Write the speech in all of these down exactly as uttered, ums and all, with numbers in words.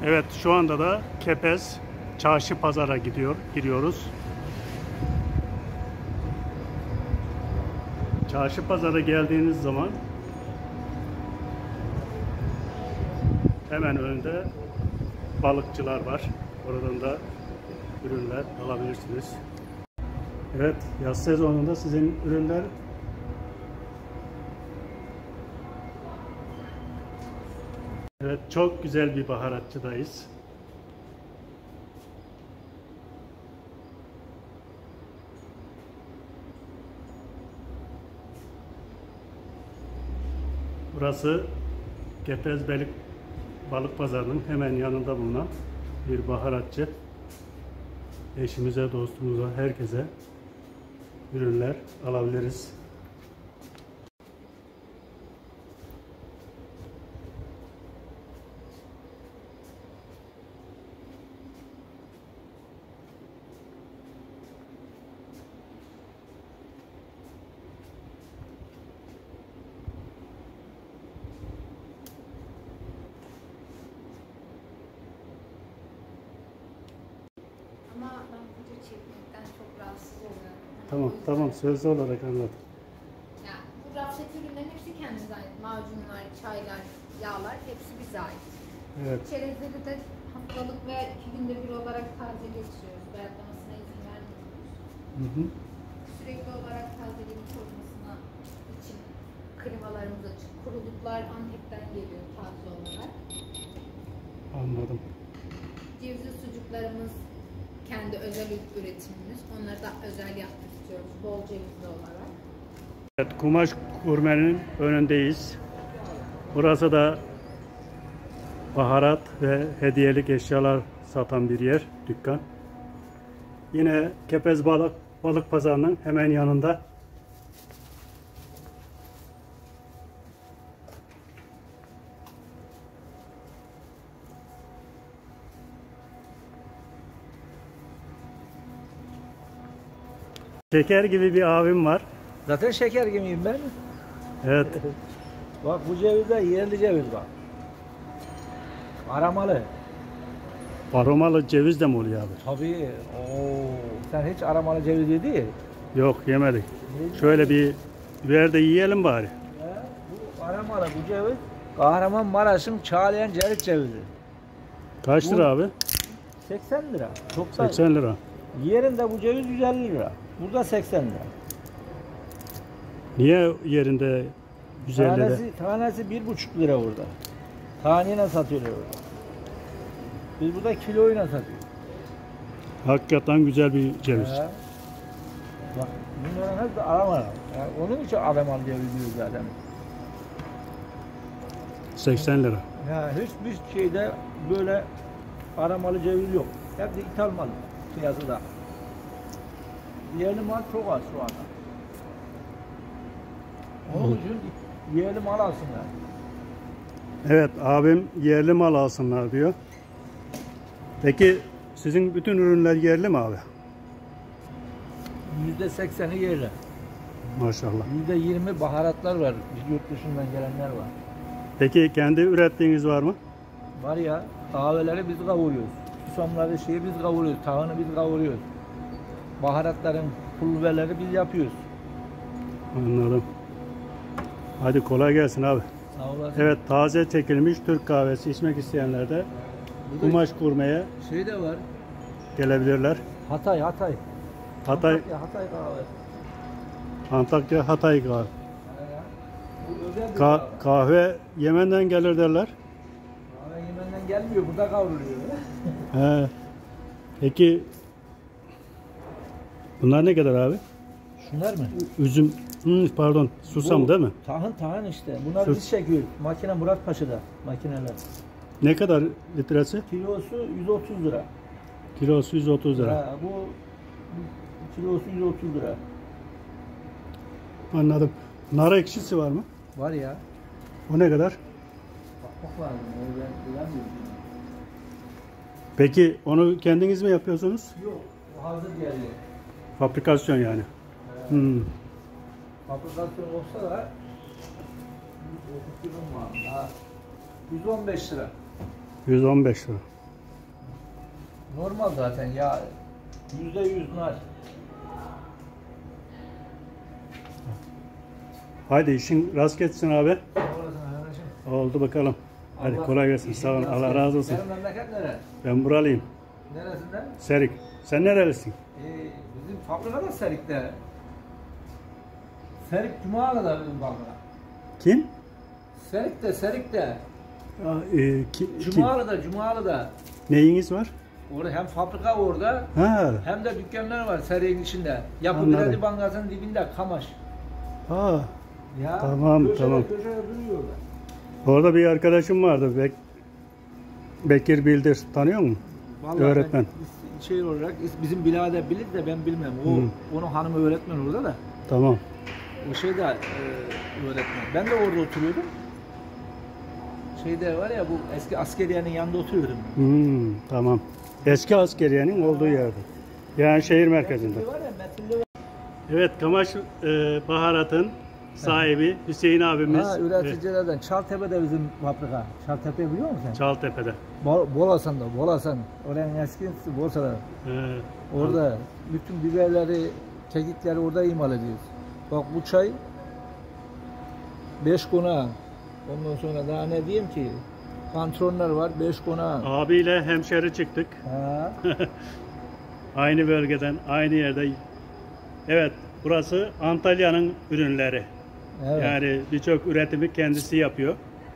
Evet, şu anda da Kepez Çarşı Pazara gidiyor, giriyoruz. Çarşı Pazara geldiğiniz zaman hemen önünde balıkçılar var. Oradan da ürünler alabilirsiniz. Evet, yaz sezonunda sizin ürünler Evet, çok güzel bir baharatçıdayız. Burası Kepez Balık, Balık Pazarı'nın hemen yanında bulunan bir baharatçı. Eşimize, dostumuza, herkese ürünler alabiliriz. Ama ben video çekmekten çok rahatsız oluyorum. Tamam, tamam. Sözlü olarak anlat. Ya, bu raf seti ürünlerin hepsi kendimize ait. Macunlar, çaylar, yağlar hepsi bize ait. Evet. Çerezleri de haftalık veya iki günde bir olarak taze geçiriyoruz. Bayatlamasına izin vermiyoruz. Hı hı. Sürekli olarak tazeliğini korumasına için klimalarımız açık. Kuruluklar Antep'ten geliyor taze olarak. Anladım. Cevizli sucuklarımız kendi özel üretimimiz. Onları da özel yapmak istiyoruz. Bol cevizli olarak. Evet, Kumaş Gurme'nin önündeyiz. Burası da baharat ve hediyelik eşyalar satan bir yer, dükkan. Yine Kepez Balık, Balık Pazarı'nın hemen yanında. Şeker gibi bir abim var. Zaten şeker gibiyim ben. Evet. Bak bu ceviz de yerli ceviz bak. Aramalı. Aromalı ceviz de mi oluyor abi? Tabii. Oo. Sen hiç aramalı ceviz yedin? Yok, yemedik. Şöyle bir ver de yiyelim bari. He, bu aramalı bu ceviz. Kahramanmaraş'ın Çağlayan ceviz cevizi. Kaç lira abi? seksen lira. Çok da. seksen lira. Yerinde bu ceviz yüz elli lira. Burada seksen lira. Niye yerinde yüz elli lira? Tanesi, tanesi bir buçuk lira burada. Taneyle satıyorlar orada. Biz burada kiloyla satıyoruz. Hakikaten güzel bir ceviz. He. Bak bunların hepsi aramalı. Yani onun için aramalı ceviz diyoruz zaten. seksen lira. Ya hiçbir şeyde böyle aramalı ceviz yok. Hepsi ithal mal piyasada. Yerli mal çok az şu anda. Onun için yerli mal alsınlar. Evet, abim yerli mal alsınlar diyor. Peki sizin bütün ürünler yerli mi abi? Yüzde sekseni yerli. Maşallah. Yüzde yirmi baharatlar var. Yurt dışından gelenler var. Peki kendi ürettiğiniz var mı? Var ya, kahveleri biz kavuruyoruz. Susamları şeyi biz kavuruyoruz. Tahını biz kavuruyoruz. Baharatların pulverleri biz yapıyoruz. Anladım. Hadi kolay gelsin abi. Sağ olasın. Evet, taze çekilmiş Türk kahvesi içmek isteyenler de Kumaş Gurme'ye Şey de var. gelebilirler. Hatay, Hatay. Hatay, Antakya, Hatay kahvesi. Antakya, Hatay kahve. Bu özel bir Ka kahve. kahve Yemen'den gelir derler. Kahve Yemen'den gelmiyor, burada kavruluyor. He. Peki bunlar ne kadar abi? Şunlar mı? Üzüm, hmm, pardon, susam Bu değil mi? Tahın tahın işte. Bunlar Sus. biz çekiyoruz. Makine Muratpaşa'da makineler. Ne kadar litresi? Kilosu yüz otuz lira. Kilosu yüz otuz lira. Ha, bu, bu kilosu yüz otuz lira. Anladım. Nar ekşisi var mı? Var ya. O ne kadar? Bakmak lazım. Onu ben bilemiyorum. Peki onu kendiniz mi yapıyorsunuz? Yok. O hazır geliyor. Fabrikasyon yani. Evet. Hmm. Fabrikasyon olsa da yüz on beş lira. yüz on beş lira. Normal zaten ya. Yüzde yüz nar. Haydi işin rast geçsin abi. Olasın arkadaşım. Oldu bakalım. Hadi Allah- kolay gelsin. Sağ olun. Allah razı olsun. Benim memleket nere? Ben buralıyım. Neresinden? Serik. Sen nerelisin? Ee, bizim fabrika da Serik'te. Serik Cuma'lı'da bizim fabrika. Kim? Serik'te, Serik'te. Aa, e, ki, kim? Cuma'lı'da, Cuma'lı'da. Neyiniz var? Orada hem fabrika orada Ha. hem de dükkanlar var Serik'in içinde. Yapı Anladım. Biladi Bankası'nın dibinde Kamaş. Aa. Ya, Tamam, köşede, tamam. Köşede duruyor orada. Orada bir arkadaşım vardı. Bek Bekir Bildir. Tanıyor musun? Vallahi Öğretmen. Ben, şey olarak bizim birader bilir de ben bilmem. O Hı. onun hanımı öğretmen orada da. Tamam. O şey de e, öğretmen. Ben de orada oturuyordum. Şeyde var ya bu eski askeriyenin yanında oturuyordum. Hmm, tamam. Eski askeriyenin olduğu yerde. Yani şehir merkezinde. Metinli var ya, Metinli var. Evet, Kamaş e, Baharat'ın sahibi Hüseyin abimiz. Ha, e, üreticilerden. Çaltepe'de bizim fabrika. Çaltepe biliyor musun sen? Çaltepe'de. Bol, Bolasan'da, Bolasan. Oranın eskisi Bursa'da. E, Orada bütün biberleri, kekikleri orada imal ediyoruz. Bak bu çay beş konağı. Ondan sonra daha ne diyeyim ki? Pantronlar var beş konağı. Abiyle hemşeri çıktık. Ha. Aynı bölgeden, aynı yerde. Evet, burası Antalya'nın ürünleri. Evet. Yani birçok üretimi kendisi yapıyor.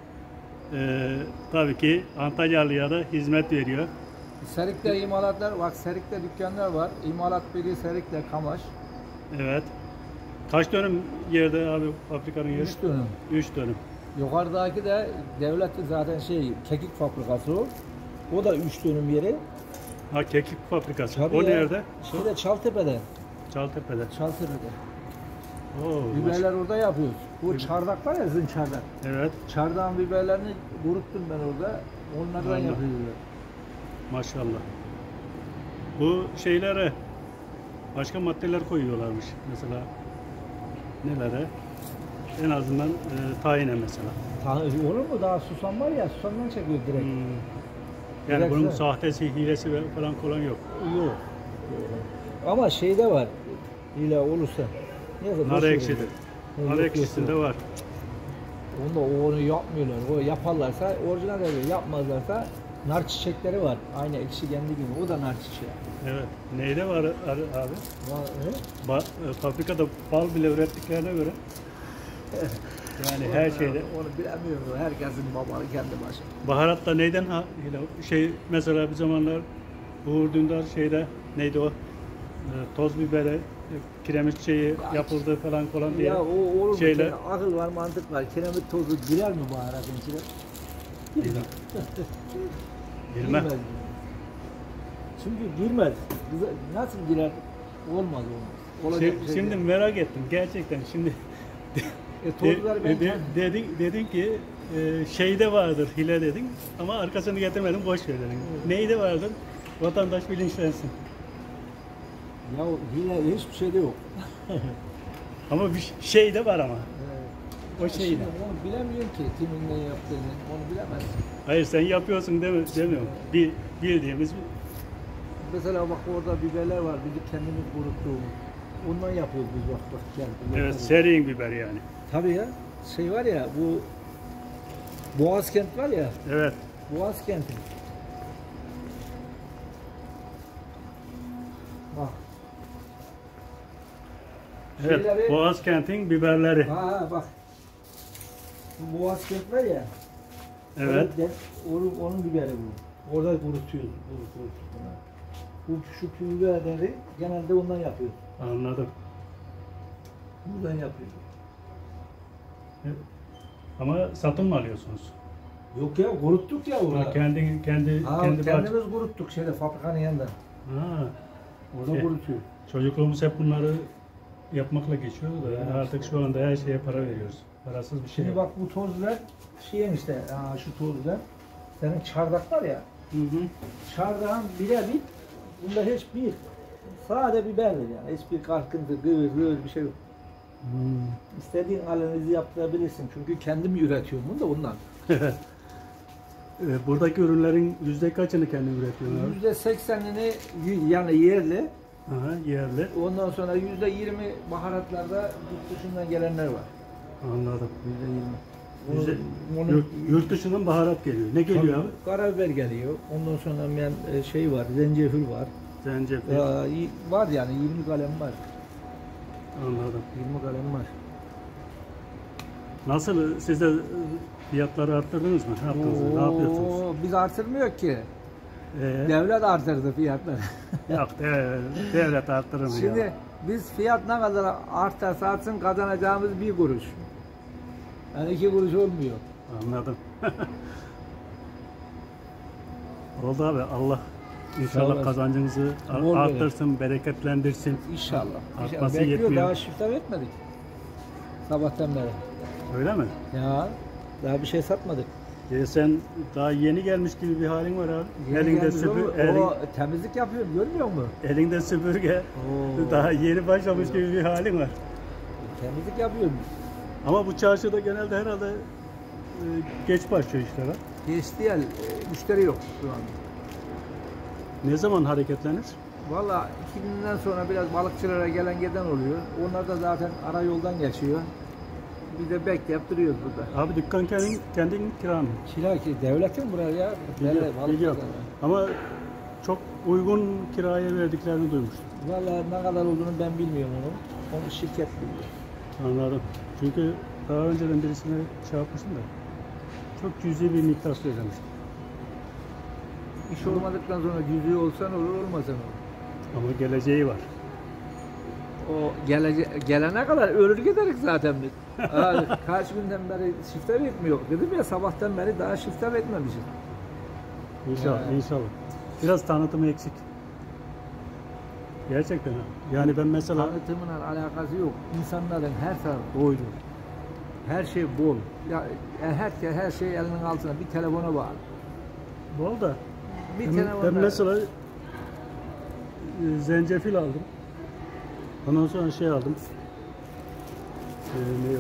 Ee, tabii ki Antalyalı'ya da hizmet veriyor. Serik'te imalatlar, bak Serik'te dükkanlar var. İmalat biri Serik'te Kamaş. Evet. Kaç dönüm yerde abi fabrikanın yeri? Üç dönüm. Üç dönüm. Yukarıdaki de devletin zaten şey kekik fabrikası o. O da üç dönüm yeri. Ha, kekik fabrikası. Tabii o ya. nerede? Şeyde Çaltepe'de. Çaltepe'de. Çaltepe'de. Oo, Biberler orada yapıyoruz. Bu çardak var ya sizin çardak. evet, Çardağın biberlerini kuruttum ben orada. Onlardan Vallahi. yapıyorlar. maşallah. Bu şeylere başka maddeler koyuyorlarmış. Mesela nelere? En azından e, tayine mesela. Ta- Olur mu? Daha susam var ya, susamdan çekiyor direkt. Hmm. Yani Direkt bunun sen- sahtesi, hilesi ve falan falan yok. Yok. Ama şeyde var. İla olursa. Neyse, boş Nar ver. ekşidir. Yok, Nar yok, ekşisinde yok. var. Onu da onu yapmıyorlar. O yaparlarsa orijinal oluyor. Yapmazlarsa nar çiçekleri var. Aynı ekşi kendi gibi. O da nar çiçeği. Evet. Neyde var abi? Var, evet. Ba e, fabrikada bal bile ürettiklerine göre. Yani her şeyde. Onu bilemiyorum. Herkesin babalı kendi başı. Baharatta neyden ha? Şey mesela bir zamanlar Uğur Dündar şeyde neydi o? E, toz bibere, e, kiremit şeyi yapıldı falan falan diye. Ya o olur mu? şeyler- Şeyler... Akıl var, mantık var. Kiremit tozu girer mi baharatın içine? Bilmem. Bilmem. Girmez. Çünkü girmez. Bize nasıl girer? Olmaz olmaz. Olacak Şey- bir şey şimdi değil. merak ettim gerçekten. Şimdi E, de, tozları ben de- kendim- dedin, dedin ki e, şeyde vardır hile dedin ama arkasını getirmedin, boş ver dedin. Neyde vardır? Vatandaş bilinçlensin. Ya hile hiçbir şey de yok. Ama bir şey de var ama. O şey Şimdi de. onu bilemiyorum ki kimin ne yaptığını. Onu bilemez. Hayır sen yapıyorsun deme, demiyorum. Bir, bildiğimiz Mesela bak orada biberler var. Biz kendimiz kuruttuğumuz. Ondan yapıyoruz biz bak bak. Gel, evet, yapalım. serin biber yani. Tabii ya. Şey var ya bu Boğazkent var ya. Evet. Boğazkent'in. Bak. Evet. Şeyleri- Boğazkent'in biberleri. Ha ha bak. Bu Boğazkent var ya. Evet. Onun, onun, onun biberi bu. Orada kurutuyoruz. Kurut, kurut, bunlar. Bu şu pul biberleri genelde ondan yapıyoruz. Anladım. Buradan yapıyoruz. Ama satın mı alıyorsunuz? Yok ya kuruttuk ya Ha, orada. kendi kendi Ha, kendi kendimiz bahçe- kuruttuk şeyde fabrikanın yanında. Ha, Orada Şey- kurutuyor. çocukluğumuz hep bunları yapmakla geçiyordu da Ya artık şu anda her şeye para veriyoruz. Parasız bir şey Şimdi yok. bak bu tozlar şeyin işte ha, şu tozlar. Senin çardak var ya. Hı hı. Çardağın birebir bunda hiçbir sade biberdir yani. Hiçbir kalkıntı, gıvır gıvır bir şey yok. Hmm. İstediğin analizi yaptırabilirsin. Çünkü kendim üretiyorum bunu da ondan. E, buradaki ürünlerin yüzde kaçını kendin üretiyorsun abi? Yüzde seksenini y- yani yerli. Aha, yerli. Ondan sonra yüzde yirmi baharatlarda yurt dışından gelenler var. Anladım. Yüzde yirmi. Yüzde, Onun- yurt, yurt dışından baharat geliyor. Ne geliyor abi? Karabiber geliyor. Ondan sonra ben e, şey var, zencefil var. Zencefil. Ya, y- var yani yirmi kalem var. Anladım. yirmi kalem var. Nasıl? Siz de e, fiyatları arttırdınız mı? Ne yaptınız? Ne yapıyorsunuz? Oo, biz artırmıyor ki. Ee, Devlet artırdı fiyatları. yok, de, devlet arttırır mı Şimdi ya? biz fiyat ne kadar artarsa artsın kazanacağımız bir kuruş. Yani iki kuruş olmuyor. Anladım. Oldu abi. Allah Sağ inşallah olasın. kazancınızı ar- Bol arttırsın, bereketlendirsin. İnşallah. İnşallah. Artması Bekliyor, yetmiyor. daha şifte etmedik. Sabahtan beri. Öyle mi? Ya daha bir şey satmadık. E sen daha yeni gelmiş gibi bir halin var abi. Yeni elinde gelmiş süpür, o- elin- o temizlik yapıyorum görmüyor musun? elinde süpürge. Oo. Daha yeni başlamış gibi bir halin var. Temizlik yapıyorum. Ama bu çarşıda genelde herhalde e, geç başlıyor işler ha. Geçti el, e, müşteri yok şu an. Ne zaman hareketlenir? Valla iki günden sonra biraz balıkçılara gelen giden oluyor. Onlar da zaten ara yoldan geçiyor. Bir de bekleyip duruyoruz burada. Abi dükkan kendin, kendin kira mı? Kira ki devletin buraya ya. Biliyorum, Devlet, balık biliyorum. pazarı. Ama çok uygun kiraya verdiklerini duymuştum. Valla ne kadar olduğunu ben bilmiyorum onu. Onu şirket biliyor. Anladım. Çünkü daha önceden birisine şey yapmıştım da çok cüzi bir miktar söylemiştim. İş olmadıktan sonra cüzü olsan olur olmasan olur. Ama geleceği var. O gelece gelene kadar ölür giderik zaten biz. Ha, kaç günden beri şifte bitmiyor. Dedim ya sabahtan beri daha şifte bitmemişiz. İnşallah, Ya. inşallah. Biraz tanıtımı eksik. Gerçekten ha. Yani ben mesela Tanıtımla alakası yok. İnsanların her tarafı doydu. Her şey bol. Ya her her şey elinin altına bir telefona bağlı. bol da Bir ben, telefonla ben mesela e, zencefil aldım. Ondan sonra şey aldım. Ee, ne o?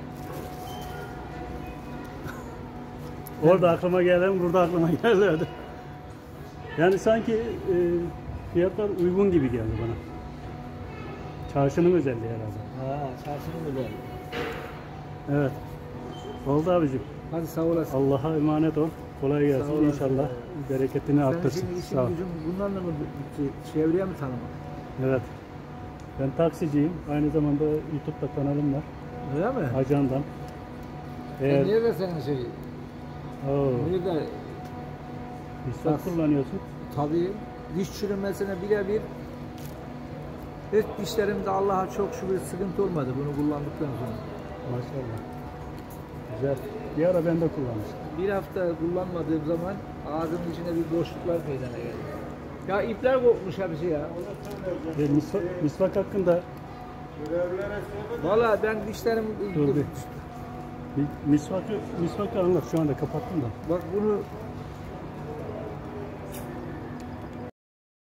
Orada aklıma gelen, burada aklıma geldi. Yani sanki e, fiyatlar uygun gibi geldi bana. Çarşının özelliği herhalde. ha, çarşının öyle. Evet. Oldu abicim. Hadi sağ olasın. Allah'a emanet ol. Kolay Sağ gelsin. olasın. İnşallah bereketini Senin arttırsın. şimdi Sağ ol. işin gücün bunlarla mı bitti? Çevreye mi tanımak? Evet. Ben taksiciyim. Aynı zamanda YouTube'da kanalım var. Öyle mi? Ajandan. E Eğer nerede senin şey? Oo, Nerede? misvak kullanıyorsun. Tabii diş çürümesine birebir. Hiç dişlerimde Allah'a çok şükür sıkıntı olmadı bunu kullandıktan sonra. Maşallah. Güzel. Bir ara ben de kullanmıştım. Bir hafta kullanmadığım zaman ağzımın içine bir boşluklar meydana geldi. Ya ipler kopmuş hepsi ya. E, misvak, misvak hakkında Vallahi ben dişlerim... Dur bir. bir misvakı, misvakı anlat. Şu anda kapattım da. Bak bunu